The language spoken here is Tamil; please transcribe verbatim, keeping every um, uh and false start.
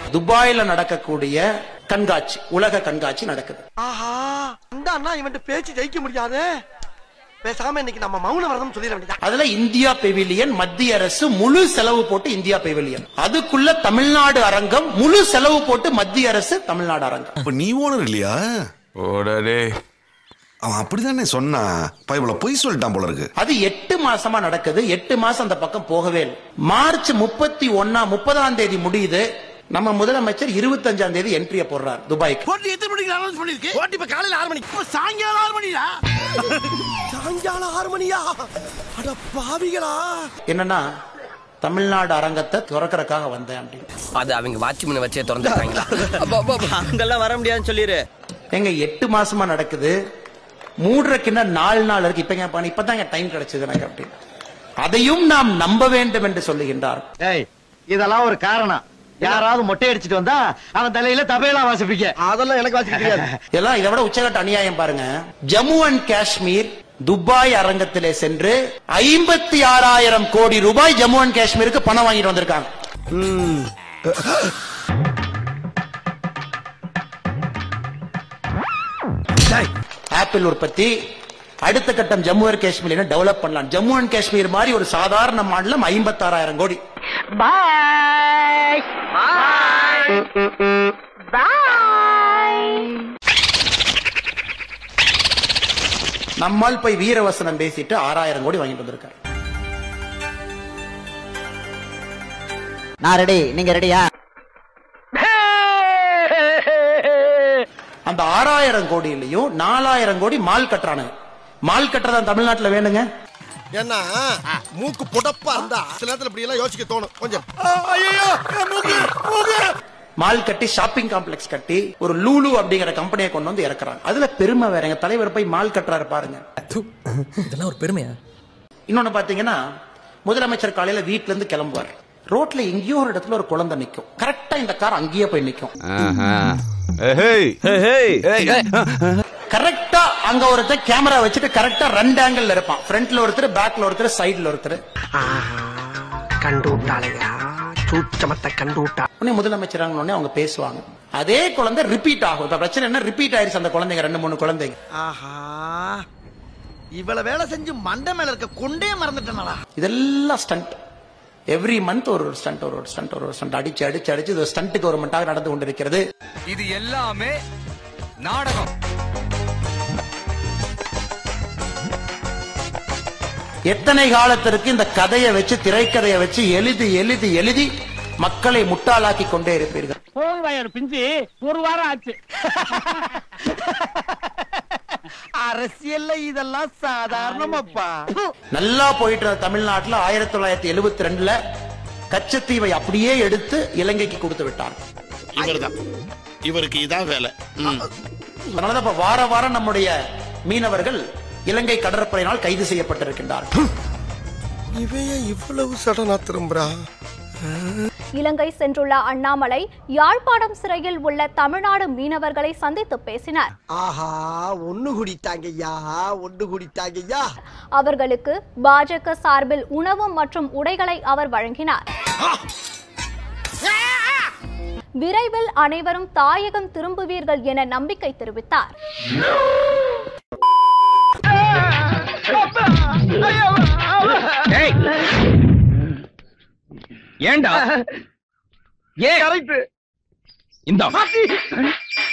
துபாயில நடக்கக்கூடிய கண்காட்சி, உலக கண்காட்சி நடக்குது. ஆஹா, அந்த அண்ணா இவன்ட்ட பேச்சு ஜெயிக்க முடியாது, பேசாம இன்னைக்கு நம்ம மௌன விரதம் சொல்லிட வேண்டியது. அதுல இந்தியா பெவிலியன் மத்திய அரசு முழு செலவு போட்டு இந்தியா பெவிலியன், அதுக்குள்ள தமிழ்நாடு அரங்கம் முழு செலவு போட்டு மத்திய அரசு தமிழ்நாடு அரங்கம். அப்ப நீ ஓனர் இல்லையா? ஓடரே, அவன் அப்படிதானே சொன்னா, பைபிள பொய் சொல்லிட்டான் போல இருக்கு. அது எட்டு மாசமா நடக்குது. எட்டு மாசம் அந்த பக்கம் போகவே இல்லை. மார்ச் முப்பத்தி ஒன்னா முப்பதாம் தேதி முடியுது. நம்ம முதலமைச்சர் இருபத்தி அஞ்சாம் தேதி என்ட்ரிய போடுறார் துபாய்க்கு. போட்டி எத்தனை மணிக்கு அனௌன்ஸ் பண்ணிருக்கு? போட்டி இப்ப காலையில ஆறு மணிக்கு, சாயங்காலம் ஆறு மணியா? சாயங்காலம் ஆறு மணியா? அட பாவிகளா! என்னன்னா தமிழ்நாடு அரங்கத்தை திறக்கறதுக்காக வந்தேன் அப்படின்னு. அது அவங்க வாட்ச்மேன் வச்சே திறந்துட்டாங்களா? அங்கெல்லாம் வர முடியாதுன்னு சொல்லிரு. எங்க எட்டு மாசமா நடக்குது. மூடுறதுக்கு நாலு நாள் இருக்கு. இப்ப இப்பதான் டைம் கிடைச்சது எனக்கு அப்படின்னு. அதையும் நாம் நம்ப வேண்டும் என்று சொல்லுகின்றார். இதெல்லாம் ஒரு காரணம். யாராவது மொட்டை அடிச்சிட்டு வந்தா அவன் தலையில தபையெல்லாம் வாசிப்பீங்க. அதெல்லாம் எனக்கு வாசிக்க தெரியாது. இதெல்லாம் இதை விட உச்சகட்ட அநியாயம் பாருங்க. ஜம்மு அண்ட் காஷ்மீர் துபாய் அரங்கத்திலே சென்று ஐம்பத்தி ஆறாயிரம் கோடி ரூபாய் ஜம்மு அண்ட் காஷ்மீருக்கு பணம் வாங்கிட்டு வந்திருக்காங்க. ஆப்பிள் உற்பத்தி அடுத்த கட்டம் ஜம்மு அண்ட் காஷ்மீர் டெவலப் பண்ணலாம். ஜம்மு அண்ட் காஷ்மீர் மாதிரி ஒரு சாதாரண மாநிலம் ஐம்பத்தி ஆறாயிரம் கோடி. பாய் பாய். நம்மால் போய் வீரவசனம் பேசிட்டு ஆறாயிரம் கோடி வாங்கிட்டு வந்திருக்காரு. நான் ரெடி, நீங்க ரெடியா? அந்த ஆறாயிரம் கோடியிலையும் நாலாயிரம் கோடி மால் கட்டுறானுங்க. மால் கட்டுறதா தமிழ்நாட்டில் வேணுங்க. ஏன்னா மூக்கு புடப்பா இருந்தா சில நேரத்துல இப்படி எல்லாம் யோசிக்க தோணும் கொஞ்சம். மால் கட்டி ஷாப்பிங் காம்ப்ளெக்ஸ் கட்டி ஒரு லூலு அப்படிங்கிற கம்பெனியை கொண்டு வந்து இறக்குறாங்க. அதுல பெருமை வேற. எங்க தலைவர் போய் மால் கட்டுறாரு பாருங்க. இதெல்லாம் ஒரு பெருமையா? இன்னொன்னு பாத்தீங்கன்னா முதலமைச்சர் காலையில வீட்டுல இருந்து கிளம்புவார். ரோட்ல எங்கேயோ ஒரு இடத்துல ஒரு குழந்தை நிக்கும். கரெக்டா இந்த கார் அங்கேயே போய் நிக்கும். கரெக்டா அங்க ஒருத்தர் கேமரா வச்சுட்டு கரெக்டா ரெண்டு ஆங்கிள் இருப்பான். ஃப்ரண்ட்ல ஒருத்தர், பேக்ல ஒருத்தர், சைடுல ஒருத்தர். கண்டு விட்டாளையா, சூச்சமத்தை கண்டு விட்டா. முதலமைச்சர் அவங்க பேசுவாங்க. அதே குழந்தை ரிப்பீட் ஆகும். இப்ப பிரச்சனை என்ன, ரிப்பீட் ஆயிருச்சு அந்த குழந்தைங்க, ரெண்டு மூணு குழந்தைங்க. ஆஹா, இவ்வளவு வேலை செஞ்சு மண்டை மேல இருக்க கொண்டே மறந்துட்டேனா? இதெல்லாம் ஸ்டண்ட். எவ்ரி மந்த் ஒரு ஸ்டண்ட், ஒரு ஸ்டண்ட், ஒரு ஸ்டண்ட் அடிச்சு அடிச்சு அடிச்சு இது ஸ்டண்ட் கவர்மெண்டாக நடந்து கொண்டிருக்கிறது. இது எல்லாமே நாடகம். எத்தனை காலத்திற்கு இந்த கதையை வச்சு, திரைக்கதையை வச்சு எழுதி எழுதி எழுதி மக்களை முட்டாளாக்கி கொண்டே இருப்பீர்கள். பிஞ்சு ஒரு வாரம் ஆச்சு. அரசியல்ல இதெல்லாம் சாதாரணமாப்பா. நல்லா போயிட்டு தமிழ்நாட்டில் ஆயிரத்தி தொள்ளாயிரத்தி எழுபத்தி ரெண்டுல கச்சத்தீவை அப்படியே எடுத்து இலங்கைக்கு கொடுத்து விட்டார். இவர்தான், இவருக்கு இதான் வேலை. அதனாலதான் இப்ப வார வாரம் நம்முடைய மீனவர்கள் இலங்கை கடற்படையினால் கைது செய்யப்பட்டிருக்கின்றார்கள். இவைய இவ்வளவு சடனா திரும்புறா? இலங்கை சென்றுள்ள அண்ணாமலை யாழ்ப்பாணம் சிறையில் உள்ள தமிழ்நாடு மீனவர்களை சந்தித்து பேசினார். ஆஹா, ஒண்ணு குடித்தாங்கய்யா, ஒண்ணு குடித்தாங்கய்யா. அவர்களுக்கு பாஜக சார்பில் உணவு மற்றும் உடைகளை அவர் வழங்கினார். விரைவில் அனைவரும் தாயகம் திரும்புவீர்கள் என நம்பிக்கை தெரிவித்தார். ஏண்டா ஏ கரெக்ட் இந்த